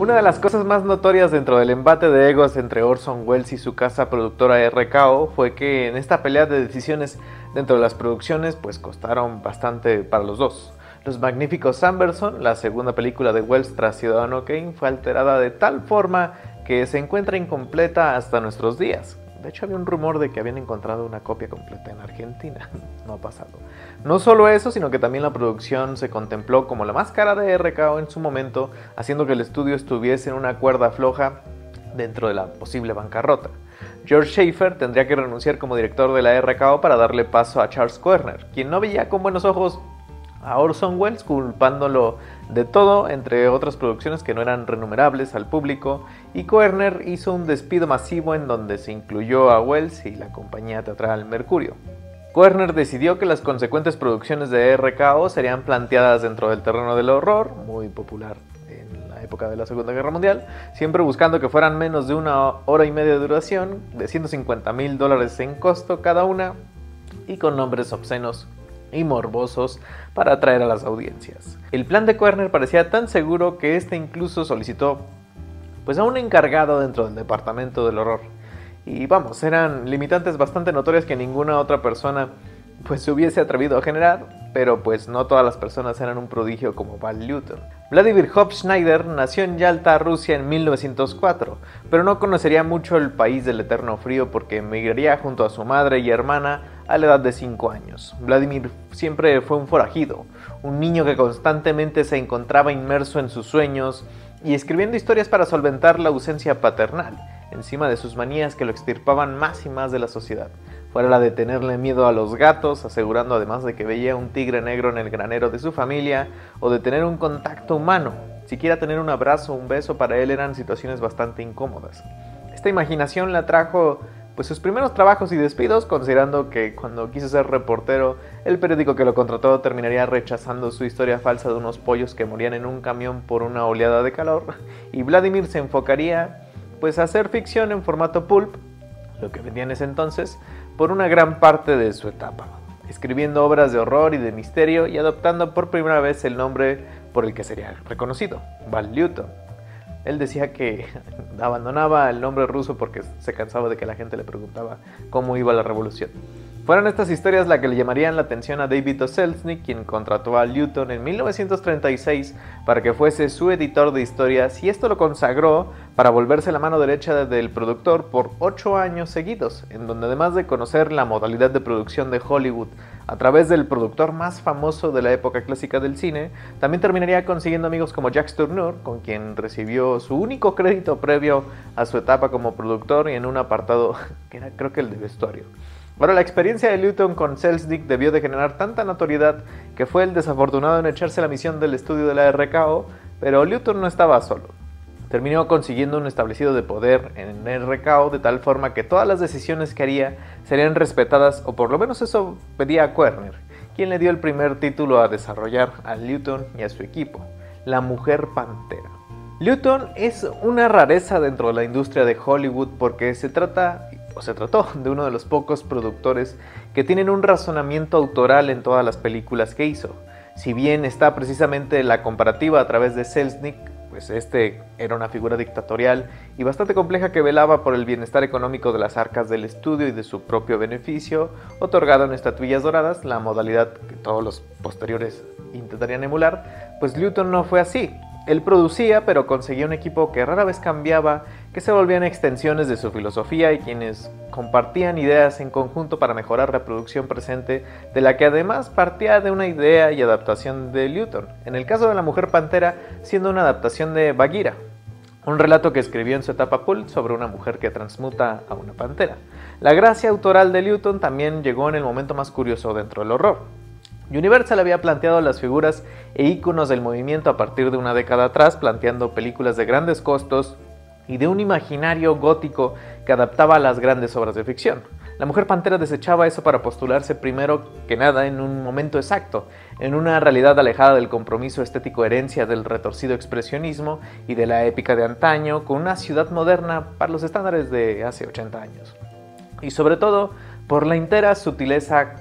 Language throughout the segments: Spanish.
Una de las cosas más notorias dentro del embate de egos entre Orson Welles y su casa productora RKO fue que en esta pelea de decisiones dentro de las producciones pues costaron bastante para los dos. Los Magníficos Amberson, la segunda película de Welles tras Ciudadano Kane, fue alterada de tal forma que se encuentra incompleta hasta nuestros días. De hecho, había un rumor de que habían encontrado una copia completa en Argentina. No ha pasado. No solo eso, sino que también la producción se contempló como la más cara de RKO en su momento, haciendo que el estudio estuviese en una cuerda floja dentro de la posible bancarrota. George Schaefer tendría que renunciar como director de la RKO para darle paso a Charles Koerner, quien no veía con buenos ojos a Orson Welles, culpándolo de todo, entre otras producciones que no eran renumerables al público, y Koerner hizo un despido masivo en donde se incluyó a Welles y la compañía teatral Mercurio. Koerner decidió que las consecuentes producciones de RKO serían planteadas dentro del terreno del horror, muy popular en la época de la Segunda Guerra Mundial, siempre buscando que fueran menos de 1 hora y media de duración, de $150,000 en costo cada una, y con nombres obscenos y morbosos para atraer a las audiencias. El plan de Koerner parecía tan seguro que este incluso solicitó a un encargado dentro del departamento del horror. Y vamos, eran limitantes bastante notorias que ninguna otra persona se hubiese atrevido a generar, pero no todas las personas eran un prodigio como Val Lewton. Vladimir Hofschneider nació en Yalta, Rusia en 1904, pero no conocería mucho el país del eterno frío porque emigraría junto a su madre y hermana a la edad de 5 años. Vladimir siempre fue un forajido, un niño que constantemente se encontraba inmerso en sus sueños y escribiendo historias para solventar la ausencia paternal, encima de sus manías que lo extirpaban más y más de la sociedad. Fuera la de tenerle miedo a los gatos, asegurando además de que veía un tigre negro en el granero de su familia, o de tener un contacto humano. Siquiera tener un abrazo o un beso para él eran situaciones bastante incómodas. Esta imaginación la trajo sus primeros trabajos y despidos, considerando que cuando quiso ser reportero, el periódico que lo contrató terminaría rechazando su historia falsa de unos pollos que morían en un camión por una oleada de calor, y Vladimir se enfocaría a hacer ficción en formato pulp, lo que vendía en ese entonces, por una gran parte de su etapa, escribiendo obras de horror y de misterio y adoptando por primera vez el nombre por el que sería reconocido, Val Lewton. Él decía que abandonaba el nombre ruso porque se cansaba de que la gente le preguntaba cómo iba la revolución. Fueron estas historias las que le llamarían la atención a David O. Selznick, quien contrató a Lewton en 1936 para que fuese su editor de historias, y esto lo consagró para volverse la mano derecha del productor por 8 años seguidos, en donde además de conocer la modalidad de producción de Hollywood a través del productor más famoso de la época clásica del cine, también terminaría consiguiendo amigos como Jacques Tourneur, con quien recibió su único crédito previo a su etapa como productor y en un apartado que era creo que el de vestuario. Ahora, la experiencia de Lewton con Selznick debió de generar tanta notoriedad que fue el desafortunado en echarse la misión del estudio de la RKO, pero Lewton no estaba solo. Terminó consiguiendo un establecido de poder en RKO de tal forma que todas las decisiones que haría serían respetadas, o por lo menos eso pedía a Koerner, quien le dio el primer título a desarrollar a Lewton y a su equipo, La Mujer Pantera. Lewton es una rareza dentro de la industria de Hollywood porque se trató de uno de los pocos productores que tienen un razonamiento autoral en todas las películas que hizo. Si bien está precisamente la comparativa a través de Selznick, este era una figura dictatorial y bastante compleja que velaba por el bienestar económico de las arcas del estudio y de su propio beneficio, otorgado en estatuillas doradas, la modalidad que todos los posteriores intentarían emular, Lewton no fue así. Él producía, pero conseguía un equipo que rara vez cambiaba, que se volvían extensiones de su filosofía y quienes compartían ideas en conjunto para mejorar la producción presente, de la que además partía de una idea y adaptación de Lewton. En el caso de La Mujer Pantera, siendo una adaptación de Bagheera, un relato que escribió en su etapa pulp sobre una mujer que transmuta a una pantera. La gracia autoral de Lewton también llegó en el momento más curioso dentro del horror. Universal había planteado las figuras e íconos del movimiento a partir de una década atrás, planteando películas de grandes costos y de un imaginario gótico que adaptaba a las grandes obras de ficción. La Mujer Pantera desechaba eso para postularse primero que nada en un momento exacto, en una realidad alejada del compromiso estético herencia del retorcido expresionismo y de la épica de antaño, con una ciudad moderna para los estándares de hace 80 años. Y sobre todo, por la entera sutileza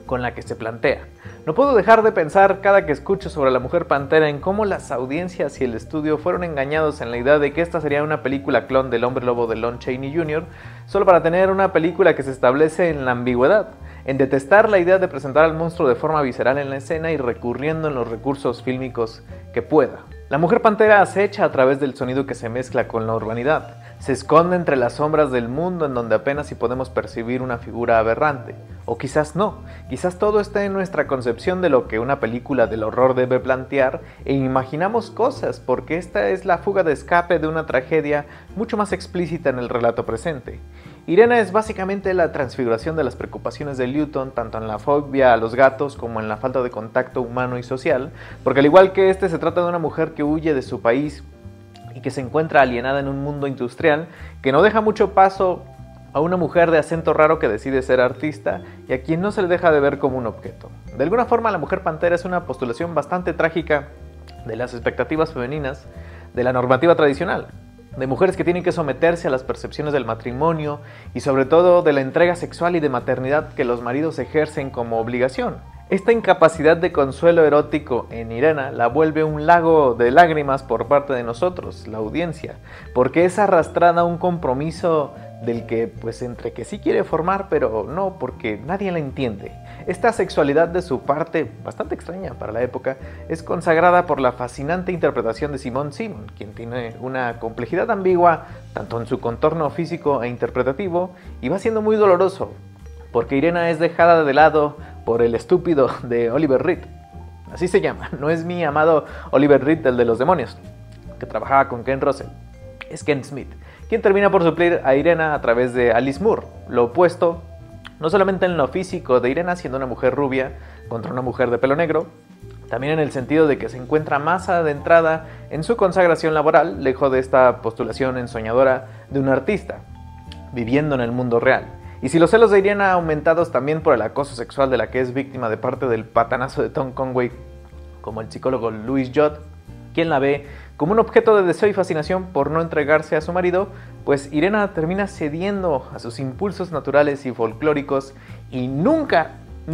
con la que se plantea. No puedo dejar de pensar cada que escucho sobre la Mujer Pantera en cómo las audiencias y el estudio fueron engañados en la idea de que esta sería una película clon del Hombre Lobo de Lon Chaney Jr. solo para tener una película que se establece en la ambigüedad, en detestar la idea de presentar al monstruo de forma visceral en la escena y recurriendo en los recursos fílmicos que pueda. La Mujer Pantera acecha a través del sonido que se mezcla con la urbanidad. Se esconde entre las sombras del mundo en donde apenas si podemos percibir una figura aberrante. O quizás no, quizás todo está en nuestra concepción de lo que una película del horror debe plantear e imaginamos cosas porque esta es la fuga de escape de una tragedia mucho más explícita en el relato presente. Irena es básicamente la transfiguración de las preocupaciones de Lewton, tanto en la fobia a los gatos como en la falta de contacto humano y social, porque al igual que este se trata de una mujer que huye de su país y que se encuentra alienada en un mundo industrial que no deja mucho paso a una mujer de acento raro que decide ser artista y a quien no se le deja de ver como un objeto. De alguna forma, la Mujer Pantera es una postulación bastante trágica de las expectativas femeninas de la normativa tradicional, de mujeres que tienen que someterse a las percepciones del matrimonio y sobre todo de la entrega sexual y de maternidad que los maridos ejercen como obligación. Esta incapacidad de consuelo erótico en Irena la vuelve un lago de lágrimas por parte de nosotros, la audiencia, porque es arrastrada a un compromiso del que pues entre que sí quiere formar, pero no, porque nadie la entiende. Esta sexualidad de su parte, bastante extraña para la época, es consagrada por la fascinante interpretación de Simone Simon, quien tiene una complejidad ambigua tanto en su contorno físico e interpretativo, y va siendo muy doloroso, porque Irena es dejada de lado por el estúpido de Oliver Reed. Así se llama, no es mi amado Oliver Reed, el de los demonios, que trabajaba con Ken Russell, es Ken Smith, quien termina por suplir a Irena a través de Alice Moore, lo opuesto, no solamente en lo físico de Irena siendo una mujer rubia contra una mujer de pelo negro, también en el sentido de que se encuentra más adentrada en su consagración laboral, lejos de esta postulación ensoñadora de un artista, viviendo en el mundo real. Y si los celos de Irena aumentados también por el acoso sexual de la que es víctima de parte del patanazo de Tom Conway, como el psicólogo Louis Jott, quien la ve como un objeto de deseo y fascinación por no entregarse a su marido, pues Irena termina cediendo a sus impulsos naturales y folclóricos y nunca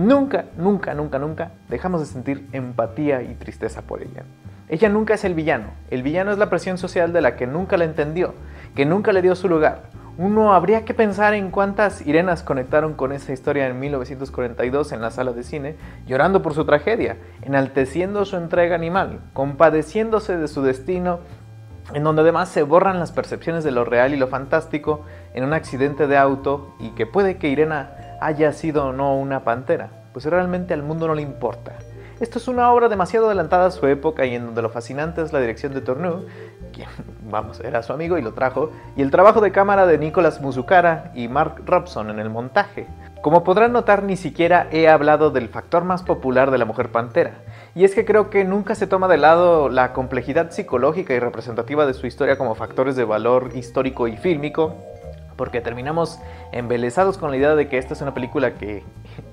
dejamos de sentir empatía y tristeza por ella. Ella nunca es el villano es la presión social de la que nunca la entendió, que nunca le dio su lugar. Uno habría que pensar en cuántas Irenas conectaron con esa historia en 1942 en la sala de cine, llorando por su tragedia, enalteciendo su entrega animal, compadeciéndose de su destino, en donde además se borran las percepciones de lo real y lo fantástico en un accidente de auto y que puede que Irena haya sido o no una pantera, pues realmente al mundo no le importa. Esto es una obra demasiado adelantada a su época y en donde lo fascinante es la dirección de Tourneur, quien, era su amigo y lo trajo, y el trabajo de cámara de Nicholas Musukara y Mark Robson en el montaje. Como podrán notar, ni siquiera he hablado del factor más popular de la Mujer Pantera, y es que creo que nunca se toma de lado la complejidad psicológica y representativa de su historia como factores de valor histórico y fílmico, porque terminamos embelesados con la idea de que esta es una película que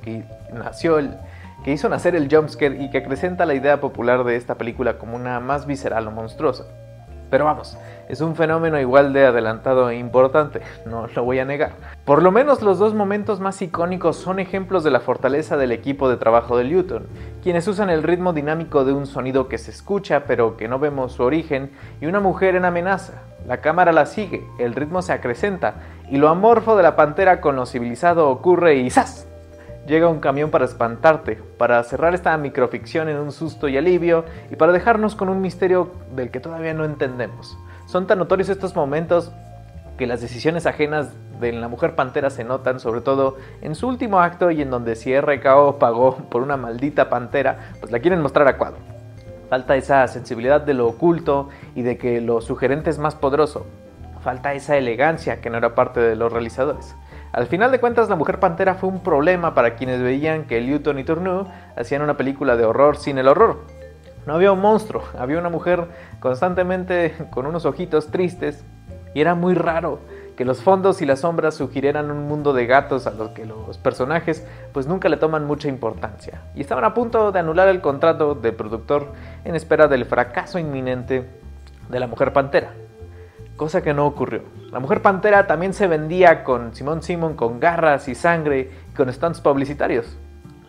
hizo nacer el jumpscare y que acrecenta la idea popular de esta película como una más visceral o monstruosa. Pero vamos, es un fenómeno igual de adelantado e importante, no lo voy a negar. Por lo menos los dos momentos más icónicos son ejemplos de la fortaleza del equipo de trabajo de Lewton, quienes usan el ritmo dinámico de un sonido que se escucha pero que no vemos su origen y una mujer en amenaza. La cámara la sigue, el ritmo se acrecenta y lo amorfo de la pantera con lo civilizado ocurre y ¡zas! Llega un camión para espantarte, para cerrar esta microficción en un susto y alivio y para dejarnos con un misterio del que todavía no entendemos. Son tan notorios estos momentos que las decisiones ajenas de la Mujer Pantera se notan, sobre todo en su último acto y en donde si RKO pagó por una maldita pantera, pues la quieren mostrar a cuadro. Falta esa sensibilidad de lo oculto y de que lo sugerente es más poderoso. Falta esa elegancia que no era parte de los realizadores. Al final de cuentas, La Mujer Pantera fue un problema para quienes veían que Lewton y Tourneur hacían una película de horror sin el horror. No había un monstruo, había una mujer constantemente con unos ojitos tristes y era muy raro que los fondos y las sombras sugirieran un mundo de gatos a los que los personajes pues nunca le toman mucha importancia y estaban a punto de anular el contrato del productor en espera del fracaso inminente de La Mujer Pantera. Cosa que no ocurrió. La Mujer Pantera también se vendía con Simone Simon con garras y sangre y con stunts publicitarios.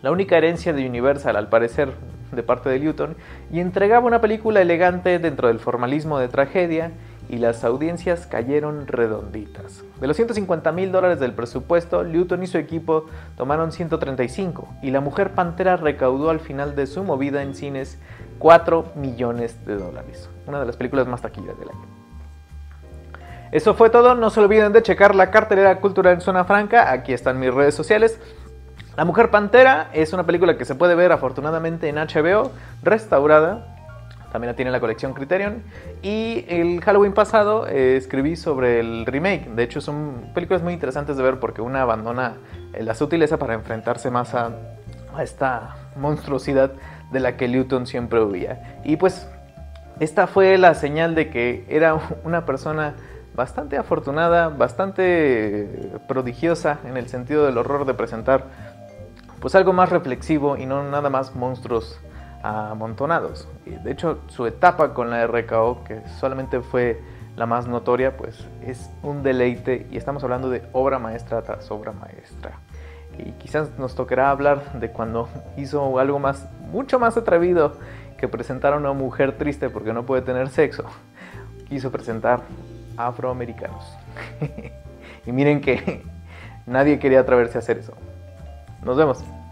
la única herencia de Universal al parecer de parte de Newton, y entregaba una película elegante dentro del formalismo de tragedia, y las audiencias cayeron redonditas. De los $150,000 del presupuesto, Newton y su equipo tomaron 135, y La Mujer Pantera recaudó al final de su movida en cines $4 millones. Una de las películas más taquilleras del año. Eso fue todo, no se olviden de checar la cartelera cultural en Zona Franca, aquí están mis redes sociales. La Mujer Pantera es una película que se puede ver afortunadamente en HBO, restaurada. También la tiene la colección Criterion. Y el Halloween pasado escribí sobre el remake. De hecho son películas muy interesantes de ver porque una abandona la sutileza para enfrentarse más a esta monstruosidad de la que Newton siempre huía. Y pues esta fue la señal de que era una persona bastante afortunada, bastante prodigiosa en el sentido del horror de presentar pues algo más reflexivo y no nada más monstruos amontonados. De hecho, su etapa con la RKO, que solamente fue la más notoria, pues es un deleite y estamos hablando de obra maestra tras obra maestra. Y quizás nos tocará hablar de cuando hizo algo más, mucho más atrevido que presentar a una mujer triste porque no puede tener sexo. Quiso presentar afroamericanos. Y miren que nadie quería atreverse a hacer eso. Nos vemos.